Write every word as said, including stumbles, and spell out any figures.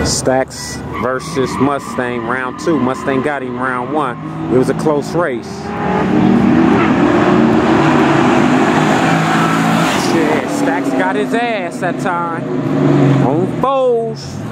Stacks versus Mustang, round two. Mustang got him round one. It was a close race. Yeah, Stacks got his ass that time. On foes.